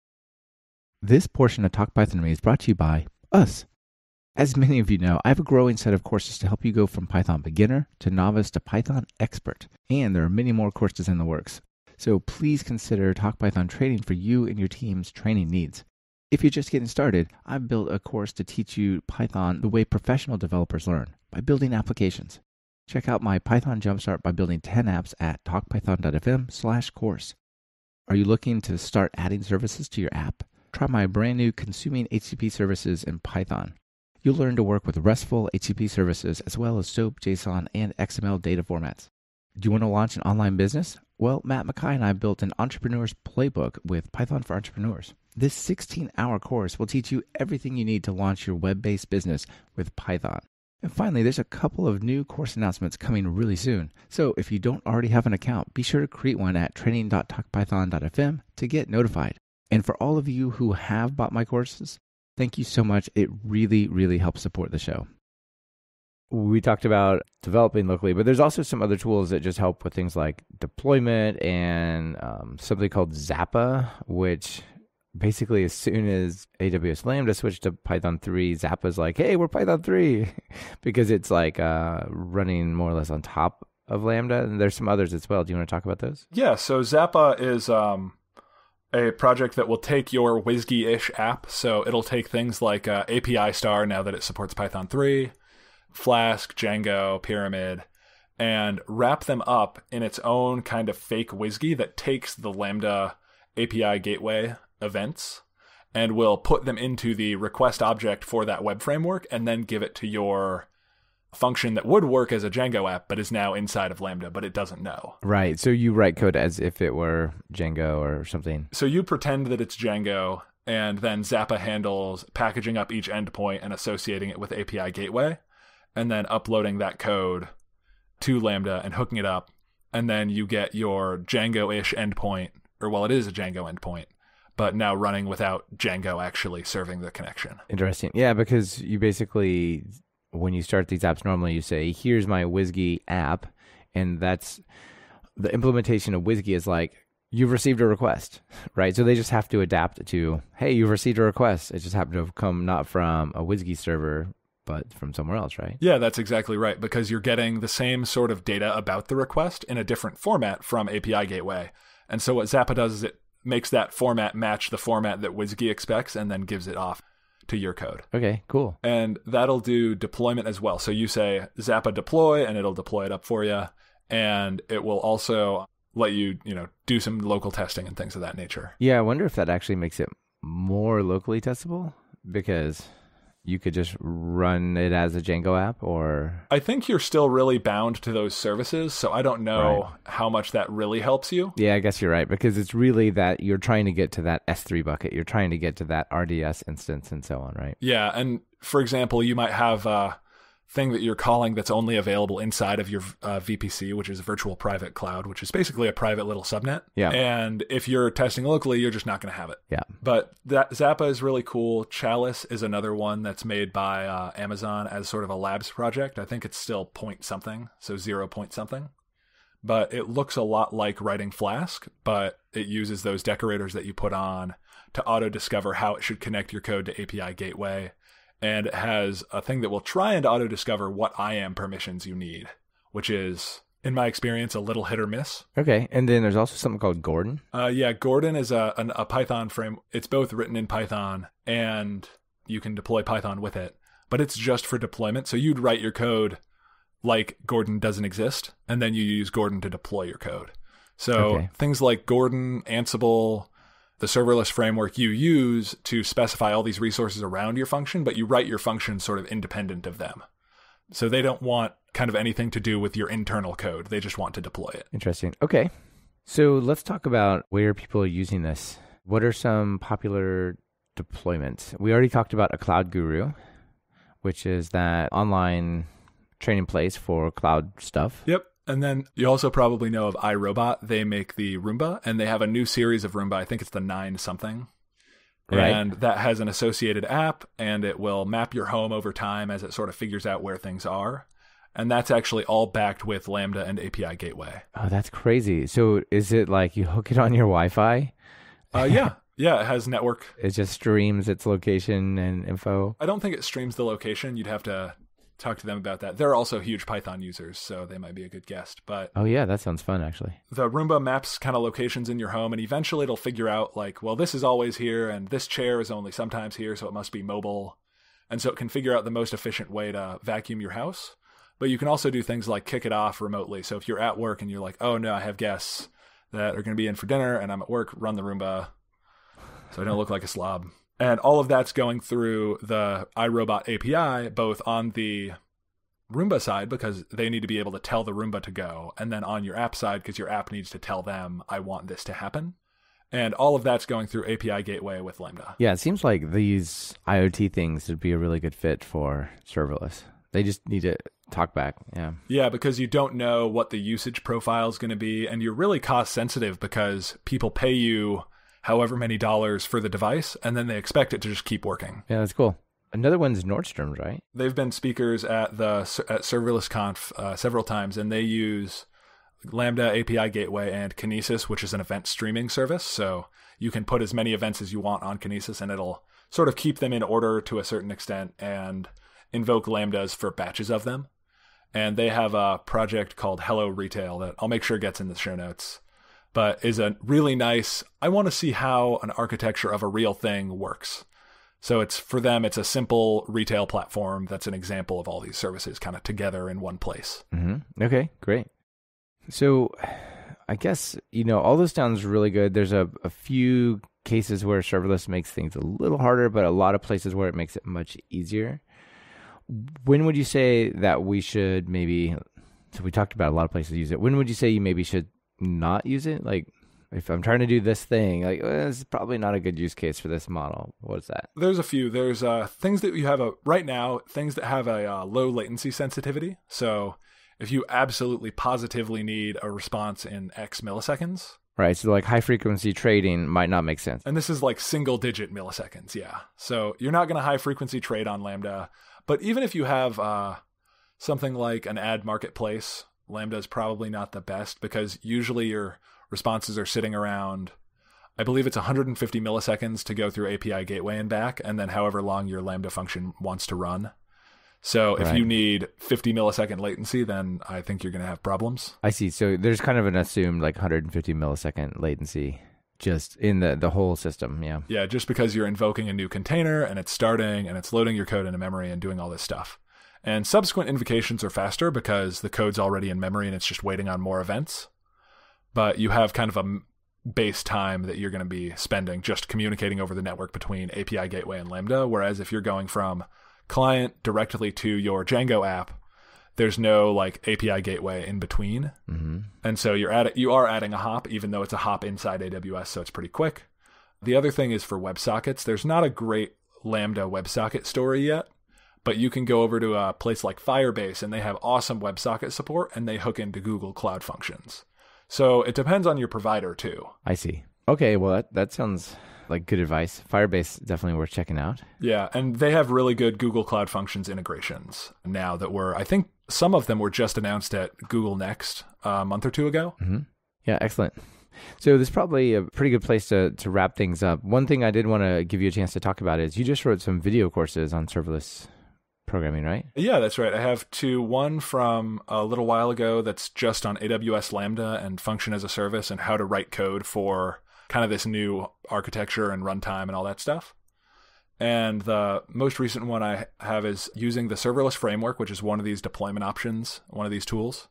This portion of Talk Python to Me is brought to you by us. As many of you know, I have a growing set of courses to help you go from Python beginner to novice to Python expert. And there are many more courses in the works. So please consider Talk Python training for you and your team's training needs. If you're just getting started, I've built a course to teach you Python the way professional developers learn, by building applications. Check out my Python Jumpstart by building ten apps at talkpython.fm slash course. Are you looking to start adding services to your app? Try my brand new Consuming H T T P Services in Python. You'll learn to work with RESTful H T T P services as well as SOAP, JSON, and X M L data formats. Do you want to launch an online business? Well, Matt Mackay and I built an entrepreneur's playbook with Python for Entrepreneurs. This sixteen-hour course will teach you everything you need to launch your web-based business with Python. And finally, there's a couple of new course announcements coming really soon. So if you don't already have an account, be sure to create one at training dot talk python dot f m to get notified. And for all of you who have bought my courses, thank you so much. It really, really helps support the show. We talked about developing locally, but there's also some other tools that just help with things like deployment and um, something called Zappa, which basically as soon as A W S Lambda switched to Python three, Zappa's like, hey, we're Python three, because it's like uh, running more or less on top of Lambda. And there's some others as well. Do you want to talk about those? Yeah, so Zappa is um, a project that will take your WSGI-ish app. So it'll take things like uh, A P I Star, now that it supports Python three, Flask, Django, Pyramid, and wrap them up in its own kind of fake WSGI that takes the Lambda A P I gateway events and will put them into the request object for that web framework and then give it to your function that would work as a Django app but is now inside of Lambda, but it doesn't know. Right. So you write code as if it were Django or something. So you pretend that it's Django, and then Zappa handles packaging up each endpoint and associating it with A P I gateway, and then uploading that code to Lambda and hooking it up. And then you get your Django-ish endpoint, or well, it is a Django endpoint, but now running without Django actually serving the connection. Interesting. Yeah, because you basically, when you start these apps, normally you say, here's my WSGI app, and that's the implementation of WSGI is like, you've received a request, right? So they just have to adapt to, hey, you've received a request. It just happened to have come not from a WSGI server, but from somewhere else, right? Yeah, that's exactly right, because you're getting the same sort of data about the request in a different format from A P I Gateway. And so what Zappa does is it makes that format match the format that WSGI expects and then gives it off to your code. Okay, cool. And that'll do deployment as well. So you say Zappa deploy, and it'll deploy it up for you. And it will also let you, you know, do some local testing and things of that nature. Yeah, I wonder if that actually makes it more locally testable because you could just run it as a Django app, or I think you're still really bound to those services, so I don't know Right. how much that really helps you. yeah, I guess you're right, because it's really that you're trying to get to that S three bucket, you're trying to get to that R D S instance and so on, right? Yeah, and for example, you might have a thing that you're calling that's only available inside of your uh, V P C, which is a virtual private cloud, which is basically a private little subnet. Yeah. And if you're testing locally, you're just not going to have it. Yeah. But that Zappa is really cool. Chalice is another one that's made by uh, Amazon as sort of a labs project. I think it's still point something, so zero point something. But it looks a lot like writing Flask, but it uses those decorators that you put on to auto-discover how it should connect your code to A P I gateway. And it has a thing that will try and auto-discover what I A M permissions you need, which is, in my experience, a little hit or miss. Okay, and then there's also something called Gordon. Uh, yeah, Gordon is a, an, a Python frame. It's both written in Python, and you can deploy Python with it. But it's just for deployment. So you'd write your code like Gordon doesn't exist, and then you use Gordon to deploy your code. So Okay. things like Gordon, Ansible, the serverless framework you use to specify all these resources around your function, but you write your function sort of independent of them. So they don't want kind of anything to do with your internal code. They just want to deploy it. Interesting. Okay. So let's talk about where people are using this. What are some popular deployments? We already talked about a Cloud Guru, which is that online training place for cloud stuff. Yep. And then you also probably know of iRobot. They make the Roomba, and they have a new series of Roomba. I think it's the nine something. Right. And that has an associated app, and it will map your home over time as it sort of figures out where things are. And that's actually all backed with Lambda and A P I Gateway. Oh, that's crazy. So is it like you hook it on your Wi-Fi? Uh, yeah. Yeah, it has network. It just streams its location and info? I don't think it streams the location. You'd have to talk to them about that. They're also huge Python users, so they might be a good guest. But Oh, yeah, that sounds fun, actually. the Roomba maps kind of locations in your home, and eventually it'll figure out, like, well, this is always here, and this chair is only sometimes here, so it must be mobile. And so it can figure out the most efficient way to vacuum your house. But you can also do things like kick it off remotely. So if you're at work and you're like, oh, no, I have guests that are going to be in for dinner, and I'm at work, run the Roomba so I don't look like a slob. And all of that's going through the iRobot A P I, both on the Roomba side, because they need to be able to tell the Roomba to go, and then on your app side, because your app needs to tell them, I want this to happen. And all of that's going through A P I Gateway with Lambda. Yeah, it seems like these IoT things would be a really good fit for serverless. They just need to talk back. Yeah. Yeah, because you don't know what the usage profile is going to be, and you're really cost sensitive because people pay you however many dollars for the device, and then they expect it to just keep working. Yeah, that's cool. Another one's Nordstrom's, right? They've been speakers at the at Serverless Conf uh, several times, and they use Lambda A P I Gateway and Kinesis, which is an event streaming service. So you can put as many events as you want on Kinesis, and it'll sort of keep them in order to a certain extent and invoke Lambdas for batches of them. And they have a project called Hello Retail that I'll make sure gets in the show notes, but is a really nice, I want to see how an architecture of a real thing works. So it's for them, it's a simple retail platform that's an example of all these services kind of together in one place. Mm-hmm. Okay, great. So I guess, you know, all this sounds really good. There's a, a few cases where serverless makes things a little harder, but a lot of places where it makes it much easier. When would you say that we should maybe, so we talked about a lot of places use it. When would you say you maybe should not use it? Like, if I'm trying to do this thing, like, well, this is probably not a good use case for this model. What's that? There's a few. There's uh, things that you have a, right now, things that have a uh, low latency sensitivity. So if you absolutely positively need a response in X milliseconds. Right. So like high frequency trading might not make sense. And this is like single digit milliseconds. Yeah. So you're not going to high frequency trade on Lambda. But even if you have uh, something like an ad marketplace, Lambda is probably not the best because usually your responses are sitting around, I believe it's one hundred fifty milliseconds to go through A P I Gateway and back, and then however long your Lambda function wants to run. So if Right. you need fifty millisecond latency, then I think you're going to have problems. I see. So there's kind of an assumed like one hundred fifty millisecond latency just in the, the whole system. Yeah. Yeah, just because you're invoking a new container and it's starting and it's loading your code into memory and doing all this stuff. And subsequent invocations are faster because the code's already in memory and it's just waiting on more events. But you have kind of a base time that you're going to be spending just communicating over the network between A P I Gateway and Lambda. Whereas if you're going from client directly to your Django app, there's no like A P I gateway in between. Mm-hmm. And so you're at you are adding a hop, even though it's a hop inside A W S, so it's pretty quick. The other thing is for WebSockets, there's not a great Lambda WebSocket story yet, but you can go over to a place like Firebase and they have awesome WebSocket support and they hook into Google Cloud Functions. So it depends on your provider too. I see. Okay, well, that, that sounds like good advice. Firebase, definitely worth checking out. Yeah, and they have really good Google Cloud Functions integrations now that were, I think some of them were just announced at Google Next a month or two ago. Mm-hmm. Yeah, excellent. So this is probably a pretty good place to, to wrap things up. One thing I did want to give you a chance to talk about is you just wrote some video courses on serverless programming, right? Yeah, that's right. I have two. One from a little while ago that's just on A W S Lambda and function as a service and how to write code for kind of this new architecture and runtime and all that stuff. And the most recent one I have is using the serverless framework, which is one of these deployment options, one of these tools,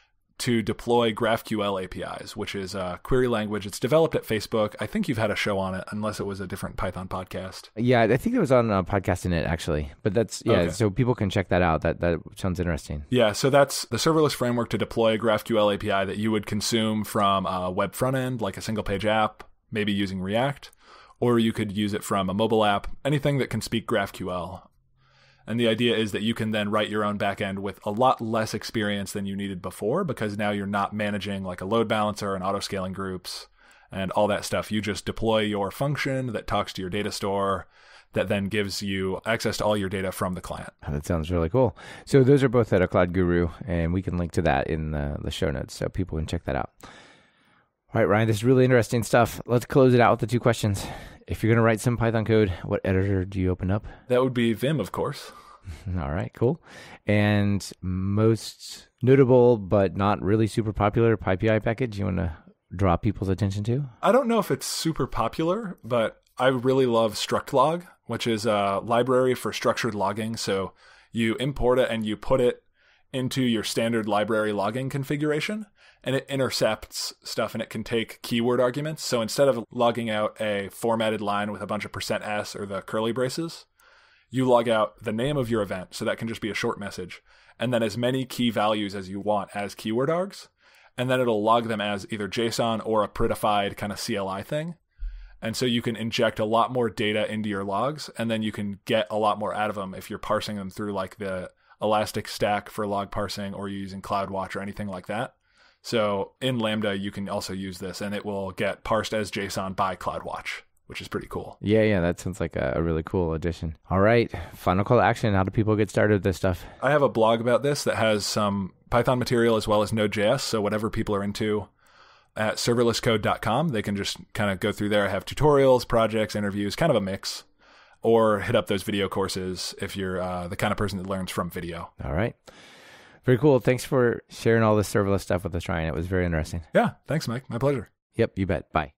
to deploy GraphQL A P Is, which is a query language. It's developed at Facebook. I think you've had a show on it, unless it was a different Python podcast. Yeah, I think it was on a podcast in it, actually. But that's, yeah, Okay. So people can check that out. That that sounds interesting. Yeah, so that's the serverless framework to deploy a GraphQL A P I that you would consume from a web front end, like a single page app, maybe using React, or you could use it from a mobile app, anything that can speak GraphQL. And the idea is that you can then write your own backend with a lot less experience than you needed before, because now you're not managing like a load balancer and auto-scaling groups and all that stuff. You just deploy your function that talks to your data store that then gives you access to all your data from the client. Oh, that sounds really cool. So those are both at a Cloud Guru, and we can link to that in the, the show notes so people can check that out. All right, Ryan, this is really interesting stuff. Let's close it out with the two questions. If you're going to write some Python code, what editor do you open up? That would be Vim, of course. All right, cool. And most notable, but not really super popular PyPI package you want to draw people's attention to? I don't know if it's super popular, but I really love StructLog, which is a library for structured logging. So you import it and you put it into your standard library logging configuration, and it intercepts stuff and it can take keyword arguments. So instead of logging out a formatted line with a bunch of percent %s or the curly braces, you log out the name of your event. So that can just be a short message, and then as many key values as you want as keyword args. And then it'll log them as either JSON or a prettified kind of C L I thing. And so you can inject a lot more data into your logs, and then you can get a lot more out of them if you're parsing them through like the Elastic Stack for log parsing, or you're using CloudWatch or anything like that. So in Lambda, you can also use this, and it will get parsed as JSON by CloudWatch, which is pretty cool. Yeah, yeah, that sounds like a, a really cool addition. All right, final call to action. How do people get started with this stuff? I have a blog about this that has some Python material as well as Node.js, so whatever people are into at serverless code dot com, they can just kind of go through there. I have tutorials, projects, interviews, kind of a mix, or hit up those video courses if you're uh, the kind of person that learns from video. All right. Very cool. Thanks for sharing all this serverless stuff with us, Ryan. It was very interesting. Yeah, thanks, Mike. My pleasure. Yep, you bet. Bye.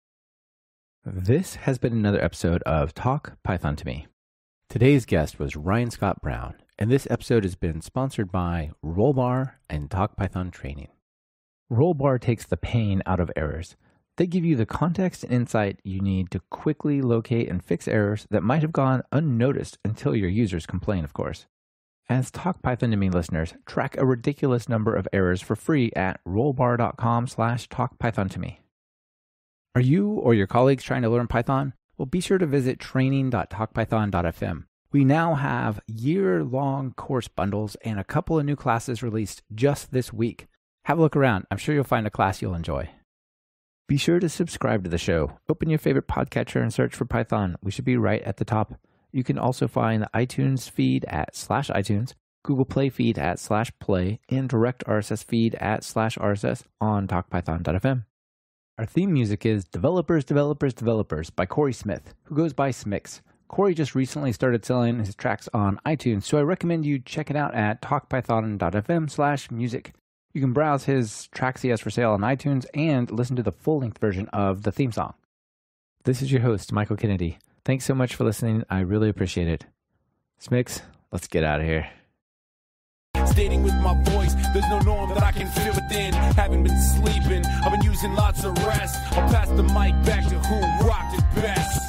This has been another episode of Talk Python to Me. Today's guest was Ryan Scott Brown, and this episode has been sponsored by Rollbar and Talk Python Training. Rollbar takes the pain out of errors. They give you the context and insight you need to quickly locate and fix errors that might have gone unnoticed until your users complain, of course. As Talk Python to Me listeners, track a ridiculous number of errors for free at rollbar.com slash talkpython2me. Are you or your colleagues trying to learn Python? Well, be sure to visit training dot talk python dot f m. We now have year-long course bundles and a couple of new classes released just this week. Have a look around. I'm sure you'll find a class you'll enjoy. Be sure to subscribe to the show. Open your favorite podcatcher and search for Python. We should be right at the top. You can also find the iTunes feed at slash iTunes, Google Play feed at slash play, and direct R S S feed at slash R S S on talk python dot f m. Our theme music is Developers, Developers, Developers by Corey Smith, who goes by Smix. Corey just recently started selling his tracks on iTunes, so I recommend you check it out at talk python dot f m slash music. You can browse his tracks he has for sale on iTunes and listen to the full-length version of the theme song. This is your host, Michael Kennedy. Thanks so much for listening. I really appreciate it. Smix, let's get out of here. resonating with my voice. There's no norm that I can fit within. Haven't been sleeping, I've been using lots of rest. I'll pass the mic back to who rocked it best.